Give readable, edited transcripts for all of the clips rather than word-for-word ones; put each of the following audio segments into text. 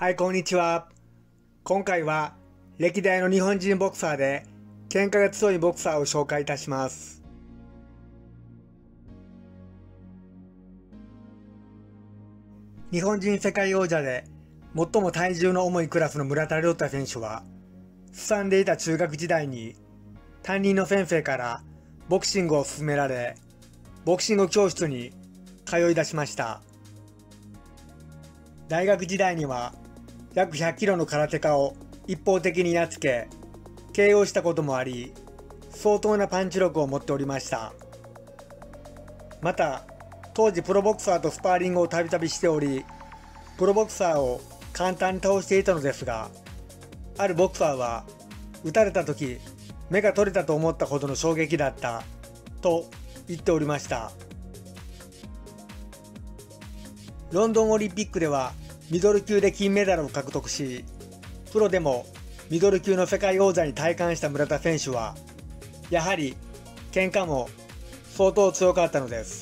はい、こんにちは。今回は歴代の日本人ボクサーで喧嘩が強いボクサーを紹介いたします。日本人世界王者で最も体重の重いクラスの村田諒太選手は、すさんでいた中学時代に担任の先生からボクシングを勧められ、ボクシング教室に通い出しました。大学時代には約100キロの空手家を一方的にやっつけ、KO したこともあり、相当なパンチ力を持っておりました。また、当時プロボクサーとスパーリングをたびたびしており、プロボクサーを簡単に倒していたのですが、あるボクサーは、撃たれた時、目が取れたと思ったほどの衝撃だった、と言っておりました。ロンドンオリンピックでは、ミドル級で金メダルを獲得し、プロでもミドル級の世界王者に体感した村田選手は、やはり喧嘩も相当強かったのです。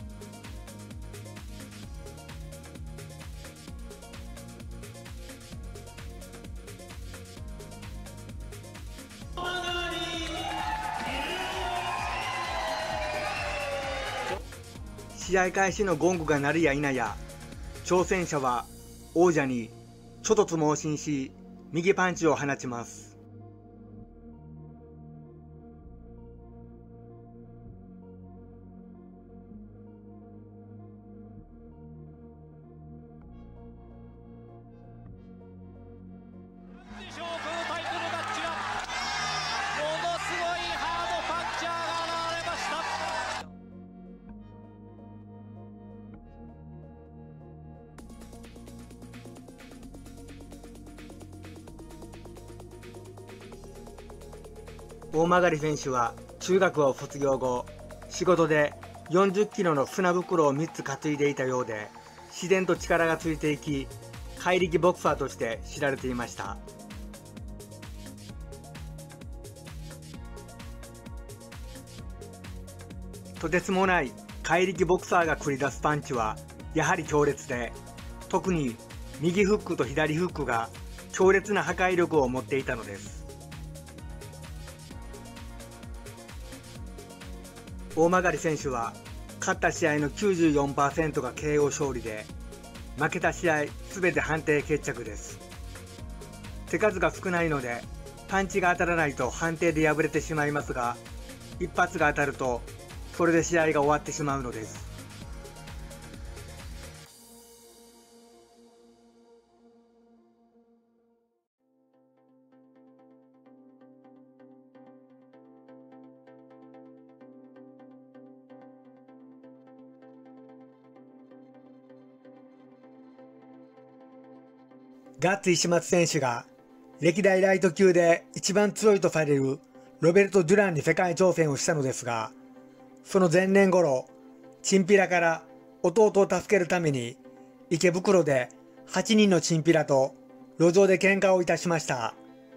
試合開始のゴングが鳴るや否や、挑戦者は王者に諸突猛進し、右パンチを放ちます。大曲選手は中学を卒業後、仕事で40キロの砂袋を3つ担いでいたようで、自然と力がついていき、怪力ボクサーとして知られていました。とてつもない怪力ボクサーが繰り出すパンチはやはり強烈で、特に右フックと左フックが強烈な破壊力を持っていたのです。大曲選手は勝った試合の 94% が KO 勝利で、負けた試合全て判定決着です。手数が少ないのでパンチが当たらないと判定で敗れてしまいますが、一発が当たるとそれで試合が終わってしまうのです。ガッツ石松選手が歴代ライト級で一番強いとされるロベルト・デュランに世界挑戦をしたのですが、その前年頃、チンピラから弟を助けるために池袋で8人のチンピラと路上で喧嘩をいたしました。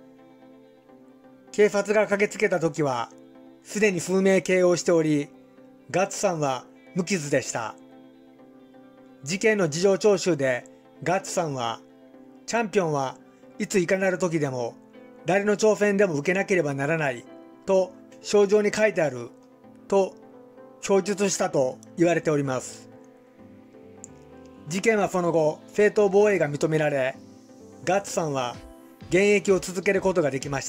警察が駆けつけた時はすでに数名 KO しており、ガッツさんは無傷でした。事件の事情聴取でガッツさんは、チャンピオンはいついかなる時でも誰の挑戦でも受けなければならないと賞状に書いてあると供述したと言われております。事件はその後正当防衛が認められ、ガッツさんは現役を続けることができました。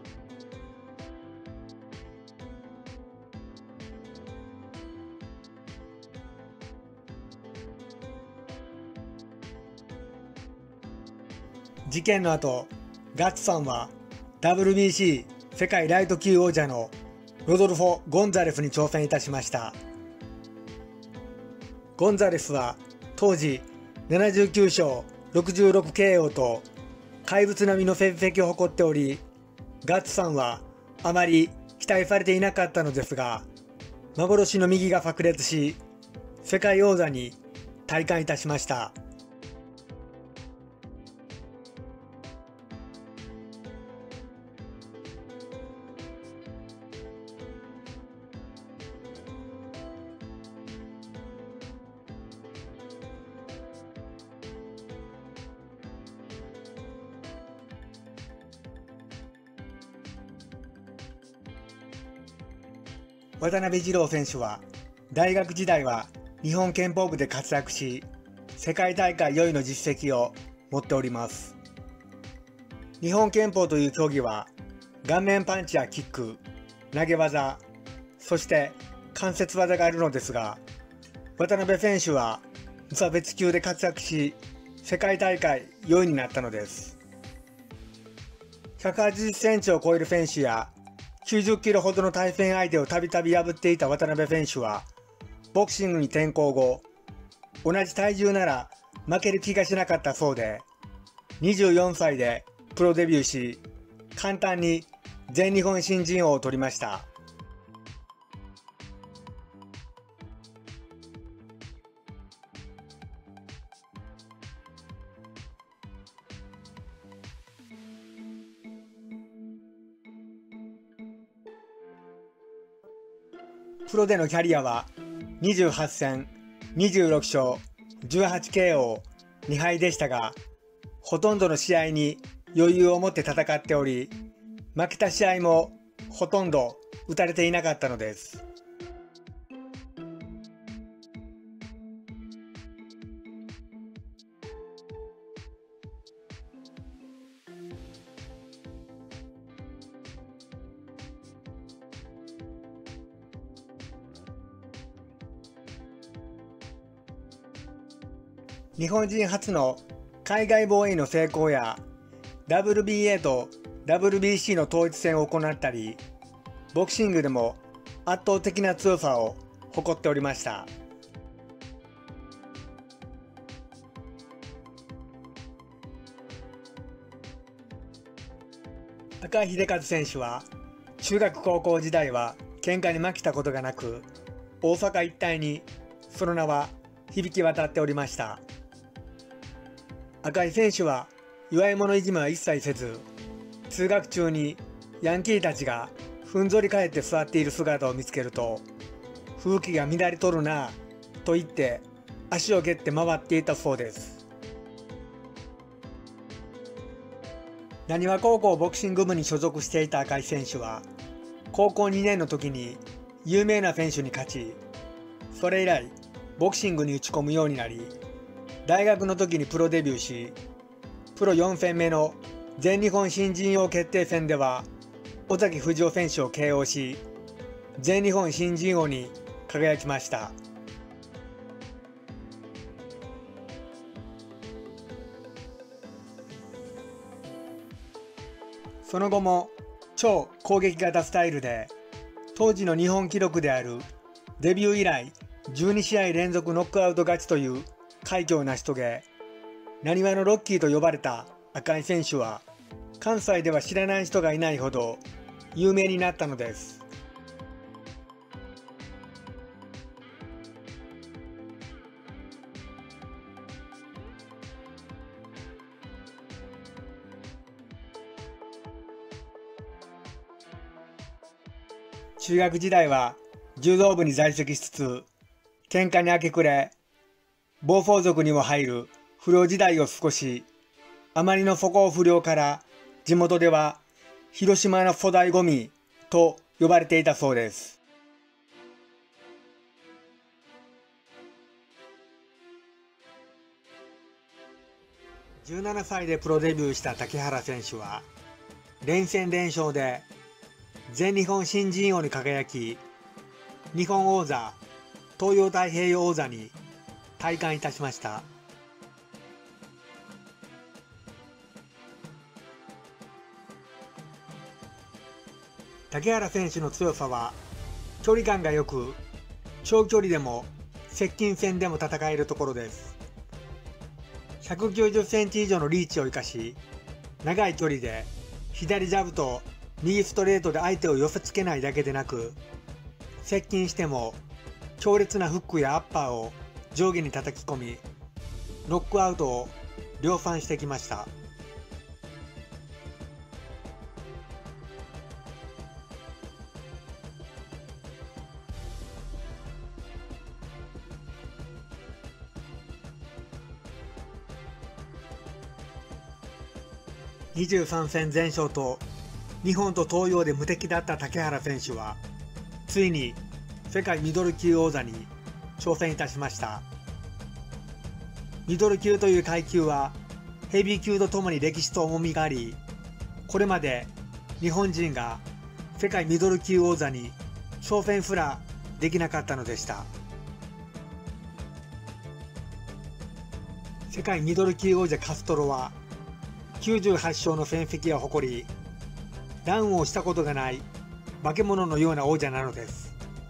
事件の後、ガッツさんは WBC 世界ライト級王者のロドルフォ・ゴンザレスに挑戦いたしました。ゴンザレスは当時79勝 66KO と怪物並みの成績を誇っており、ガッツさんはあまり期待されていなかったのですが、幻の右が炸裂し、世界王座に戴冠いたしました。 渡辺二郎選手は大学時代は日本拳法部で活躍し、世界大会4位の実績を持っております。日本拳法という競技は顔面パンチやキック、投げ技、そして関節技があるのですが、渡辺選手は無差別級で活躍し、世界大会4位になったのです。180センチを超える選手や90キロほどの対戦相手をたびたび破っていた渡辺選手は、ボクシングに転向後、同じ体重なら負ける気がしなかったそうで、24歳でプロデビューし、簡単に全日本新人王を取りました。プロでのキャリアは28戦、26勝、18KO、2敗でしたが、ほとんどの試合に余裕を持って戦っており、負けた試合もほとんど打たれていなかったのです。日本人初の海外防衛の成功や WBA と WBC の統一戦を行ったり、ボクシングでも圧倒的な強さを誇っておりました。赤井秀和選手は中学高校時代は喧嘩に負けたことがなく、大阪一帯にその名は響き渡っておりました。赤井選手は弱い者いじめは一切せず、通学中にヤンキーたちがふんぞり返って座っている姿を見つけると、風紀が乱れとるなぁと言って足を蹴って回っていたそうです。浪速高校ボクシング部に所属していた赤井選手は、高校2年の時に有名な選手に勝ち、それ以来ボクシングに打ち込むようになり、大学の時にプロデビューし、プロ4戦目の全日本新人王決定戦では尾崎富士夫選手を KO し、全日本新人王に輝きました。その後も超攻撃型スタイルで、当時の日本記録であるデビュー以来12試合連続ノックアウト勝ちという快挙を成し遂げ、浪速のロッキーと呼ばれた赤井選手は、関西では知らない人がいないほど有名になったのです。中学時代は柔道部に在籍しつつ、喧嘩に明け暮れ、暴走族にも入る不良時代を過ごし、あまりの素行不良から地元では広島の粗大ゴミと呼ばれていたそうです。17歳でプロデビューした竹原選手は、連戦連勝で全日本新人王に輝き、日本王座、東洋太平洋王座に戴冠いたしました。竹原選手の強さは距離感が良く、長距離でも接近戦でも戦えるところです。190センチ以上のリーチを生かし、長い距離で左ジャブと右ストレートで相手を寄せつけないだけでなく、接近しても強烈なフックやアッパーを上下に叩き込み、ノックアウトを量産してきました。23戦全勝と日本と東洋で無敵だった竹原選手は、ついに世界ミドル級王座に挑戦いたしました。ミドル級という階級はヘビー級とともに歴史と重みがあり、これまで日本人が世界ミドル級王座に挑戦すらできなかったのでした。世界ミドル級王者カストロは98勝の戦績を誇り、ダウンをしたことがない化け物のような王者なのです。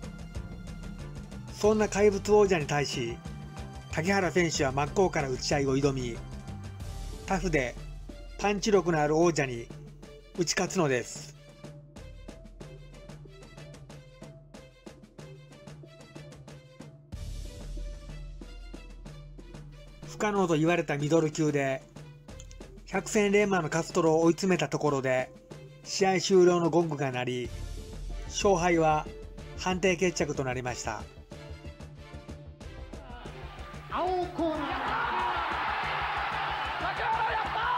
そんな怪物王者に対し、竹原選手は真っ向から打ち合いを挑み、タフでパンチ力のある王者に打ち勝つのです。不可能と言われたミドル級で百戦錬磨のカストロを追い詰めたところで試合終了のゴングが鳴り、勝敗は判定決着となりました。 青コーナー、竹原やった